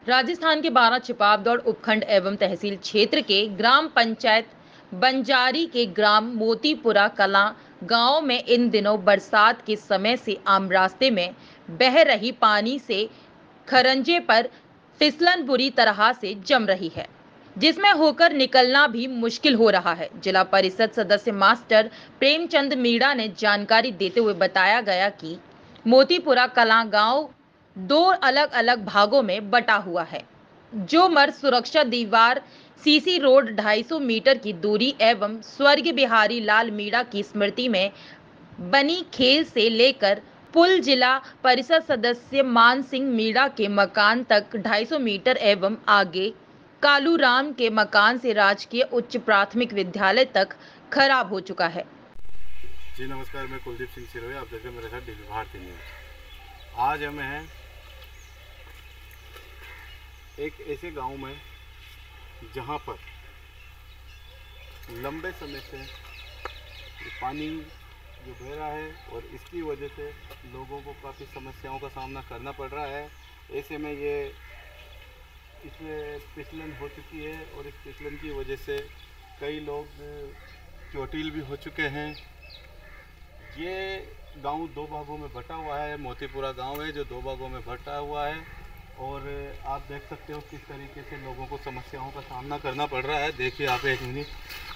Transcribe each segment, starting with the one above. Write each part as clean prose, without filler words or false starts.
राजस्थान के 12 छिपावदौड़ उपखंड एवं तहसील क्षेत्र के ग्राम पंचायत बंजारी के ग्राम मोतीपुरा कलां गांव में इन दिनों बरसात के समय से आम रास्ते में बह रही पानी से खरंजे पर फिसलन बुरी तरह से जम रही है, जिसमें होकर निकलना भी मुश्किल हो रहा है। जिला परिषद सदस्य मास्टर प्रेमचंद मीणा ने जानकारी देते हुए बताया गया कि मोतीपुरा कलां गांव दो अलग अलग भागों में बटा हुआ है। जो मर्द सुरक्षा दीवार सीसी रोड 250 मीटर की दूरी एवं स्वर्गीय बिहारी लाल मीणा की स्मृति में बनी खेल से लेकर पुल जिला परिषद सदस्य मान सिंह मीणा के मकान तक 250 मीटर एवं आगे कालूराम के मकान से राजकीय उच्च प्राथमिक विद्यालय तक खराब हो चुका है। जी नमस्कार, मैं कुलदीप सिंह सिरोही, आप देख रहे हैं मेरे साथ डीवी भारती न्यूज़। आज हमें हैं एक ऐसे गांव में जहां पर लंबे समय से पानी जो बह रहा है और इसकी वजह से लोगों को काफ़ी समस्याओं का सामना करना पड़ रहा है। ऐसे में ये इसमें फिसलन हो चुकी है और इस फिसलन की वजह से कई लोग चोटिल भी हो चुके हैं। ये गांव दो भागों में बटा हुआ है। मोतीपुरा गांव है जो दो भागों में बटा हुआ है और आप देख सकते हो किस तरीके से लोगों को समस्याओं का सामना करना पड़ रहा है। देखिए आप एक मिनट।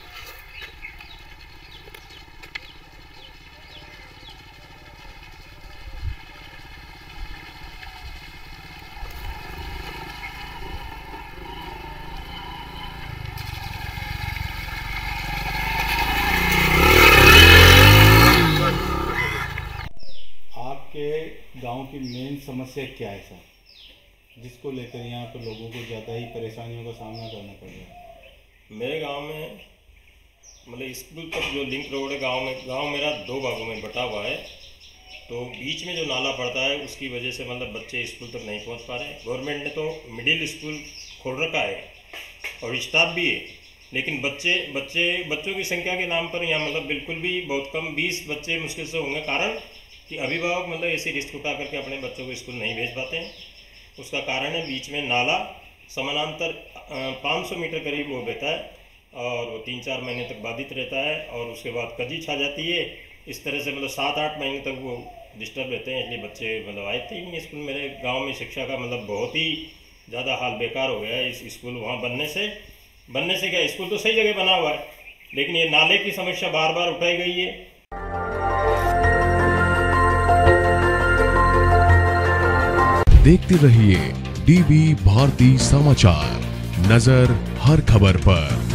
आपके गांव की मेन समस्या क्या है सर, जिसको लेकर यहाँ पर लोगों को ज़्यादा ही परेशानियों का सामना करना पड़ रहा है? मेरे गांव में मतलब स्कूल तक जो लिंक रोड है गांव मेरा दो भागों में बटा हुआ है। तो बीच में जो नाला पड़ता है उसकी वजह से मतलब बच्चे स्कूल तक नहीं पहुंच पा रहे। गवर्नमेंट ने तो मिडिल स्कूल खोल रखा है और स्टाफ भी है, लेकिन बच्चों की संख्या के नाम पर यहाँ मतलब बिल्कुल भी बहुत कम 20 बच्चे मुश्किल से होंगे। कारण कि अभिभावक मतलब ऐसी रिस्क उठा करके अपने बच्चों को स्कूल नहीं भेज पाते हैं। उसका कारण है बीच में नाला समानांतर 500 मीटर करीब वो बहता है और वो 3-4 महीने तक बाधित रहता है और उसके बाद कजी छा जाती है। इस तरह से मतलब 7-8 महीने तक वो डिस्टर्ब रहते हैं, इसलिए बच्चे मतलब आए थे ही नहीं स्कूल। मेरे गांव में शिक्षा का मतलब बहुत ही ज़्यादा हाल बेकार हो गया है इस स्कूल वहाँ बनने से क्या, स्कूल तो सही जगह बना हुआ है लेकिन ये नाले की समस्या बार बार उठाई गई है। देखते रहिए डीवी भारती समाचार, नजर हर खबर पर।